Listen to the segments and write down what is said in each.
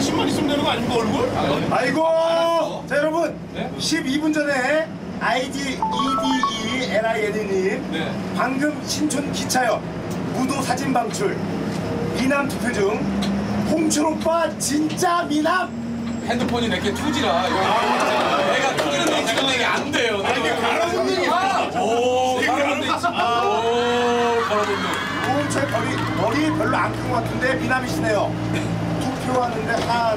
자신만 있으면 되는 거 아닙니까, 얼굴? 아이고! 자, 여러분. 12분 전에 IDEDELIN님 방금 신촌 기차역 무도 사진 방출 미남 투표 중 홍철 오빠 진짜 미남! 핸드폰이 내게 투지라. 내가 투지는 내 지금 내게 안 돼요. 이게 가라앉는 얘기야! 오, 가라앉는 홍철 머리 별로 안 큰 것 같은데 미남이시네요. 투표하는데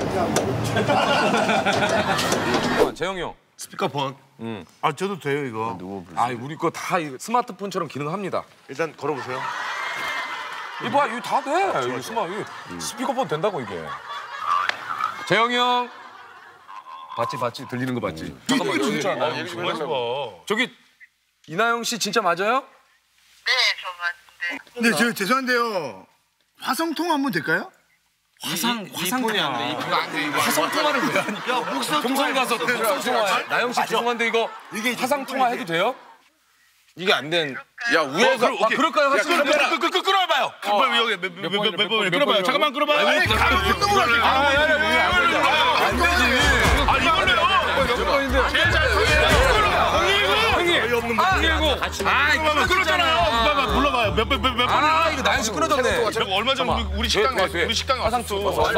하냐고. 재영이 형. 스피커폰. 아, 저도 돼요, 이거. 아, 우리 거 다 스마트폰처럼 기능합니다. 일단 걸어보세요. 이거 봐, 이거 다 돼. 이거 스피커폰 된다고 이게. 재영이 형. 봤지? 들리는 거 봤지? 잠깐만, 진짜 나 얘기 좀 해봐. 저기 이나영 씨 진짜 맞아요? 네, 저 맞는데. 네, 저 죄송한데요. 화성통 한번 될까요? 화상통화 안 돼. 이거 안 돼. 이거 화상통화를 왜 하니까? 야, 동성 가서 화상통화. 나영 씨 죄송한데 이거 화상통화 해도 돼요? 이게 안 된. 야, 우회가 그럴까요? 끌어봐요. 여기 몇 번 끌어봐요. 잠깐만 끌어봐요. 아니, 가로는 놈으로 할게. 안 되지. 아, 이걸로요. 몇 번인데? 제일 잘 이거 끌었잖아요. 불러봐요. 몇 번이야? 아, 이거 나영 씨 끊어졌네. 얼마 전에 우리 식당에 왔었어.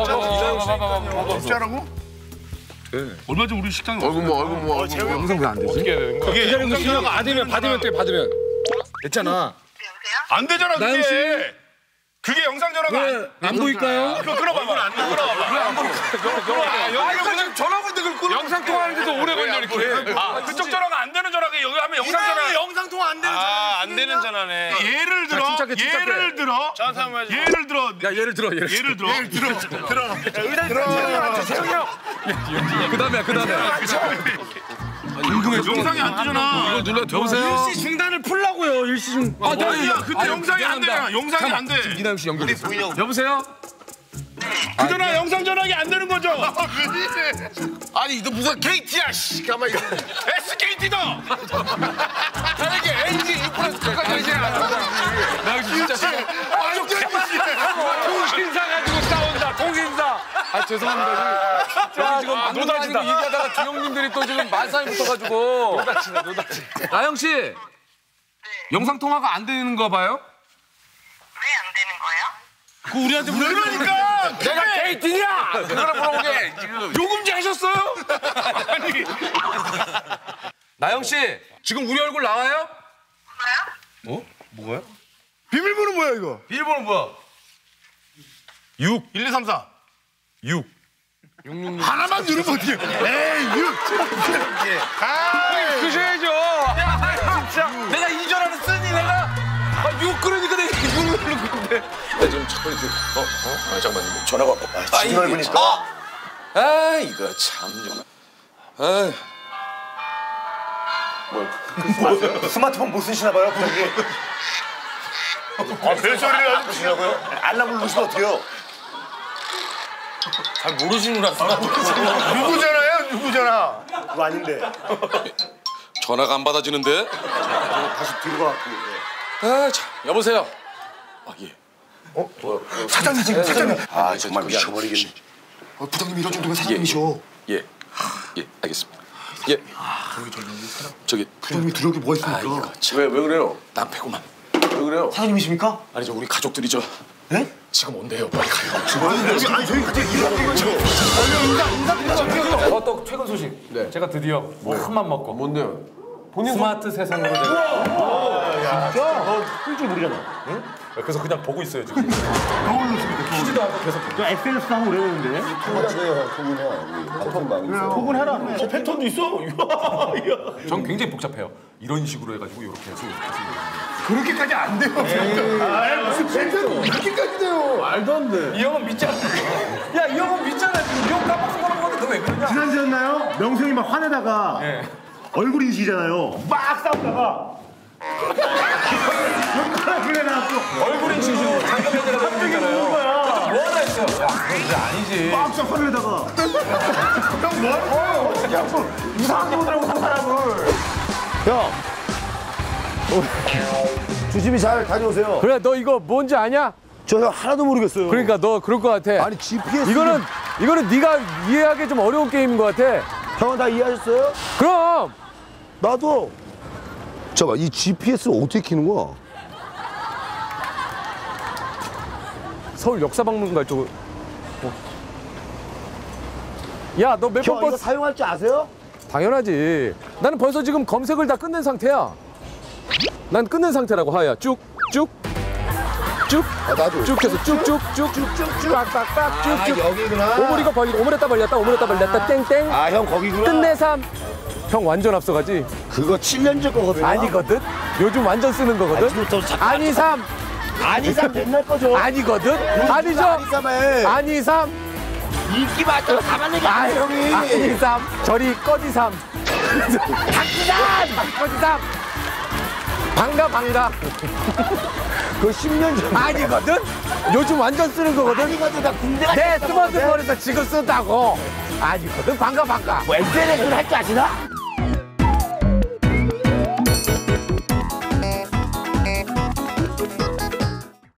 진짜라고? 얼마 전 우리 식당에 왔어. 영상 왜 안 되지? 그게 기다리고 신호가 받으면 돼, 받으면. 됐잖아. 여보세요? 안 되잖아, 나영 씨. 그게. 그게 영상 전화가 안 보일까요? 이거 끌어봐봐. 안 끌어봐봐. 지금 전화번호 끊어. 영상 통화하는데도 오래 걸려 이렇게. 그쪽 전화가 안 되는 전화가 여기 하면 영상 전화. 영상 통화 안 되는 안 되는 전화네. 예를 들어. 침착해. 예를 들어. 야, 예를 들어. 그다음에 영상이 안 뜨잖아. 이거 눌러 여보세요. 일시 중단을 풀라고요. 일시 중. 그때 영상이 안 되잖아. 영상이 안 돼. 이나영 씨 연결. 여보세요. 그 전화 영상 전화기 안 되는 거죠? 아니, 너 무슨 KT야, 씨. 가만히. SKT다. 이게 LG 인플레스 끝까지 나영 씨 진짜 통신사 가지고 싸운다. 통신사. 아, 죄송합니다. 저희 지금 노다지다 얘기하다가 두 형님들이 또 지금 말싸움 붙어가지고. 노다지. 나영 씨. 영상 통화가 안 되는 거 봐요? 왜 안 되는 거예요? 그 우리한테 그러니까 내가 KT야. 그거를 물어보게. 지금. 요금제 하셨어요? 아니. 나영 씨 지금 우리 얼굴 나와요? 뭐요? 비밀번호 뭐야 이거? 비밀번호 뭐야? 6 1, 2, 3, 4. 6. 하나만 누르면 어떡해. 에이 6. 그셔야죠. 진짜 내가 이 전화를 쓰니 내가 6 그러니까 내가 6 누르는 건데. 나 지금 잠깐 잠깐만 전화가 왔고. 지금 보니까 아, 이거 참 좀. 아, 스마트폰 못 쓰시나 봐요, 부장님. 벨소리를 아주 주냐고요? 알람을 누르시면 어떡해요? 잘 모르시는구나. 누구잖아요? 누구잖아. 그거 아닌데. 전화가 안 받아지는데? 다시 뒤로 가갖고. 아, 참. 여보세요. 아, 예. 사장님 지금 사장님. 아, 정말 미쳐버리겠네. 부장님 이런 정도면 사장님이셔. 예. 예, 알겠습니다. 예. 저기 부장님이 두려울 게 뭐가 있습니까? 왜 그래요? 낭패구만. 왜 그래요? 사장님이십니까? 아니 저 우리 가족들이 저 네? 지금 온대요. 빨리 가요. 아니 저희 갑자기 이러는 또 최근 소식. 제가 드디어 큰맘 먹고. 뭔데요? 본인 스마트 세상으로 제가. 쓸줄 모르잖아. 그래서 그냥 보고 있어요 지금. 퀴즈도 하고 계속. 저 SNS 하고 그러는데. 토근해라. 저 패턴도 있어. 전 굉장히 복잡해요. 이런 식으로 해가지고 이렇게 해서 이렇게 해서. 그렇게까지 안 돼요. 무슨 패턴 그렇게까지 돼요. 말도 안 돼. 이 형은 믿잖아. 야, 이 형은 믿잖아. 지금 이 형 깜빡 거는 건데 너 왜 그러냐? 지난주였나요? 명성이 막 화내다가 얼굴 인식이잖아요. 막 싸우다가 그래 나왔어. 얼굴 인식으로 잠깐만이라도 갑자기 우는 거야. 뭐 하나 했어. 야, 그건 아니지. 막 화를 내다가 형 뭐 하는 거예요? 야, 뭐 이상하게 보더라고 한 사람을. 형. 조심히 잘 다녀오세요. 그래, 너 이거 뭔지 아냐? 저 형 하나도 모르겠어요. 그러니까 너 그럴 것 같아. 아니 GPS 이거는 이거는 네가 이해하기 좀 어려운 게임인 것 같아. 형은 다 이해하셨어요? 그럼 나도. 잠깐, 이 GPS를 어떻게 키는 거야? 서울 역사박물관 쪽으로. 야, 너 몇 번 형, 이거 버스? 사용할 줄 아세요? 당연하지. 나는 벌써 지금 검색을 다 끝낸 상태야. 난 끝낸 상태라고 하야. 쭉. 아, 나도. 쭉 해서 쭉쭉쭉쭉쭉 빡빡빡 쭉쭉. 여기구나. 오므리가 벌리고 오므렸다 벌렸다 땡땡. 아, 형 거기구나. 끝내삼. 형 완전 앞서가지? 그거 7년 전 거거든. 아니거든? 요즘 완전 쓰는 거거든? 지금부터 잠깐. 아니삼. 아니삼 옛날 거죠. 아니거든? 아니죠? 아니삼에. 아니삼. 인기 많다고 가만 얘기 안 해, 형이. 아니삼. 저리 꺼지삼. 꺼지삼. 방가. 그거 10년 전. 아니거든? 요즘 완전 쓰는 거거든? 아니거든. 나 군대 갔다 내 왔거든. 스마트폰에서 지금 쓴다고. 아니거든? 방가. 뭐 SNS를 할 줄 아시나?